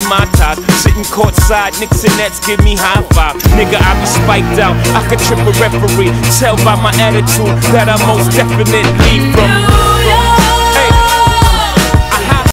my ties. Sitting courtside, Knicks and Nets give me high five. Nigga, I be spiked out, I could trip a referee. Tell by my attitude that I most definitely from